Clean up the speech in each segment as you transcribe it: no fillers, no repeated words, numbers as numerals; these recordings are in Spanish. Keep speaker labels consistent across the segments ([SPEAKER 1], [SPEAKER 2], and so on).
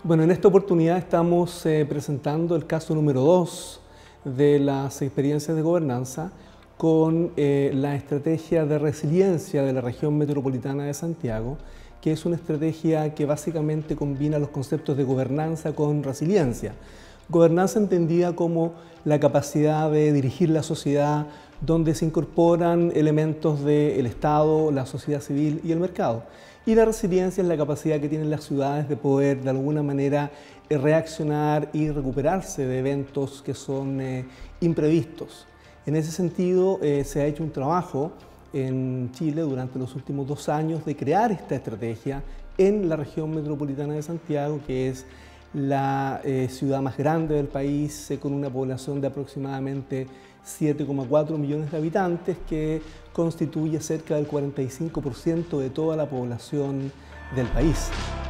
[SPEAKER 1] Bueno, en esta oportunidad estamos presentando el caso número 2 de las experiencias de gobernanza con la estrategia de resiliencia de la región metropolitana de Santiago, que es una estrategia que básicamente combina los conceptos de gobernanza con resiliencia. Gobernanza entendida como la capacidad de dirigir la sociedad, donde se incorporan elementos del Estado, la sociedad civil y el mercado. Y la resiliencia es la capacidad que tienen las ciudades de poder de alguna manera reaccionar y recuperarse de eventos que son imprevistos. En ese sentido se ha hecho un trabajo en Chile durante los últimos 2 años de crear esta estrategia en la región metropolitana de Santiago, que es la ciudad más grande del país, con una población de aproximadamente 7,4 millones de habitantes, que constituye cerca del 45% de toda la población del país.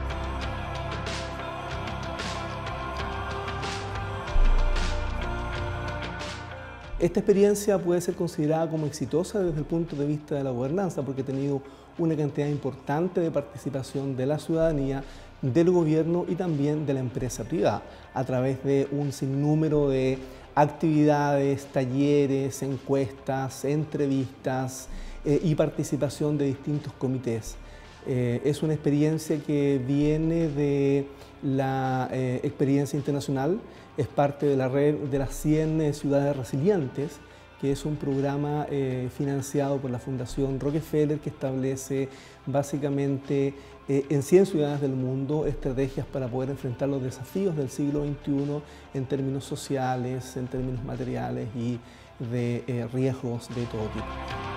[SPEAKER 1] Esta experiencia puede ser considerada como exitosa desde el punto de vista de la gobernanza, porque ha tenido una cantidad importante de participación de la ciudadanía, del gobierno y también de la empresa privada, a través de un sinnúmero de actividades, talleres, encuestas, entrevistas y participación de distintos comités. Es una experiencia que viene de la experiencia internacional, es parte de la red de las 100 ciudades resilientes, que es un programa financiado por la Fundación Rockefeller, que establece básicamente en 100 ciudades del mundo estrategias para poder enfrentar los desafíos del siglo XXI en términos sociales, en términos materiales y de riesgos de todo tipo.